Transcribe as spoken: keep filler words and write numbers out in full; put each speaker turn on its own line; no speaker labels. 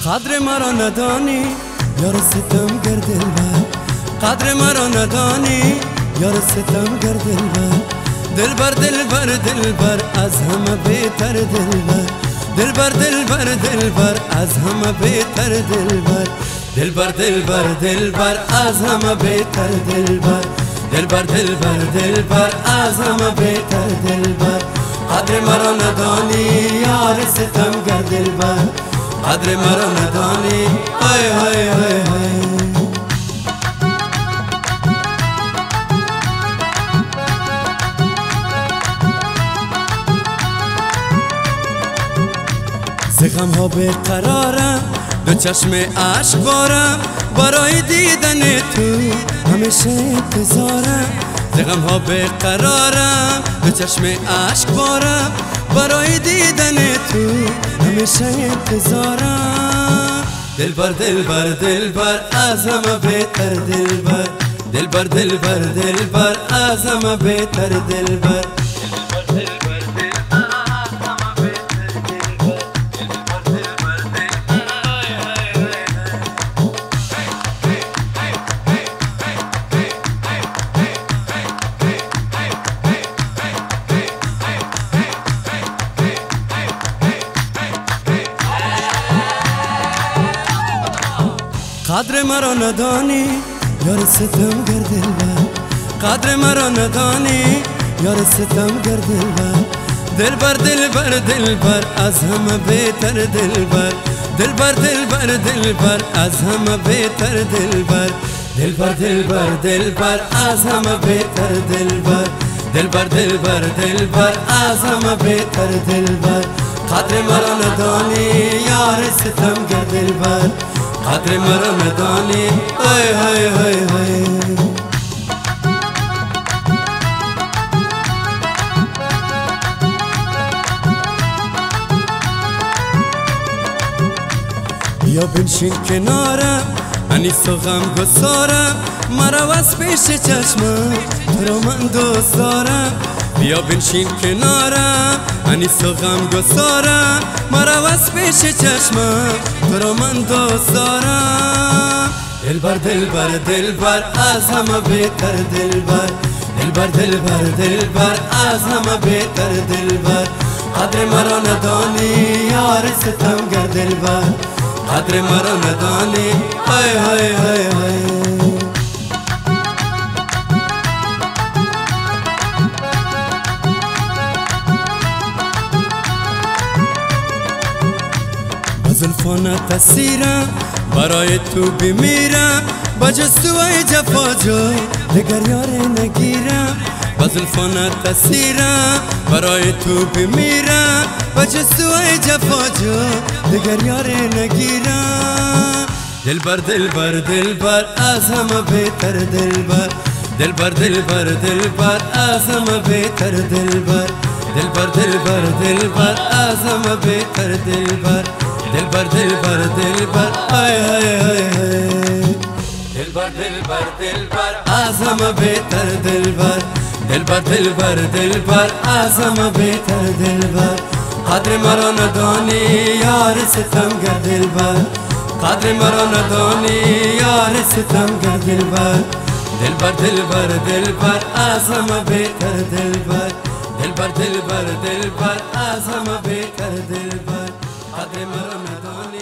قدر مرا ندانی یار ستم گر دلبر، قدر مرا ندانی یار ستم گر دلبر. دلبر دلبر دلبر از همه بهتر دلبر، دلبر دلبر دلبر از همه بهتر دلبر. دلبر دلبر دلبر از همه بهتر دلبر، دلبر دلبر دلبر از همه بهتر دلبر. قدر مرا ندانی یار ستم گر دلبر، قدر مرا ندانی های های های های. ز غم ها بیقرارم، دو چشم اشک بارم، برای دیدن تو همیشه انتظارم. ز غم ها بیقرارم، دو چشم اشک بارم، برای دیدن تو همیشه انتظارم. دلبر دلبر دلبر از همه بهتر دلبر، دلبر دلبر دلبر از همه بهتر دلبر. قدر مرا ندانی یار ستم گر دلبر، قدر مرا ندانی یار ستم گر دلبر. دلبر دلبر دلبر از همه بهتر دلبر، دلبر دلبر دلبر از همه بهتر دلبر. دلبر دلبر دلبر از همه بهتر دلبر، دلبر دلبر دلبر از همه بهتر دلبر. قدر مرا ندانی یار ستم گر دلبر، قدر مرا ندانی های های های های. بیا بنشین کنارم انیس و غم گسارم، مرا از پیش چشمم تو را من دوست دارم. بیا بنشین کنارم انیس و غم گسارم، مرا از پیش چشمم تو را من دوست دارم. دلبر دلبر دلبر از همه بهتر دلبر، دلبر دلبر دلبر از همه بهتر دلبر. قدر مرا ندانی یار ستم گر دلبر، قدر مرا ندانی های های های های. زلفانت اسیرم برای تو بمیرم، با جستوهای جفا جای دگر یار نگیرم. با زلفانت اسیرم برای تو بمیرم، با جستوهای جفا جای دگر یار نگیرم. دلبر دلبر دلبر از همه بهتر دلبر، دلبر دلبر دلبر از همه بهتر دلبر. دلبر دلبر دلبر از همه بهتر دلبر، دلبر دلبر دلبر های های های های. دلبر دلبر دلبر از همه بهتر دلبر، دلبر دلبر دلبر از همه بهتر دلبر. قدر مرا ندانی یار ستم گر دلبر، قدر مرا ندانی یار ستم گر دلبر. دلبر دلبر دلبر از همه بهتر دلبر، دلبر دلبر دلبر از همه بهتر دلبر. قدر مرا ندانی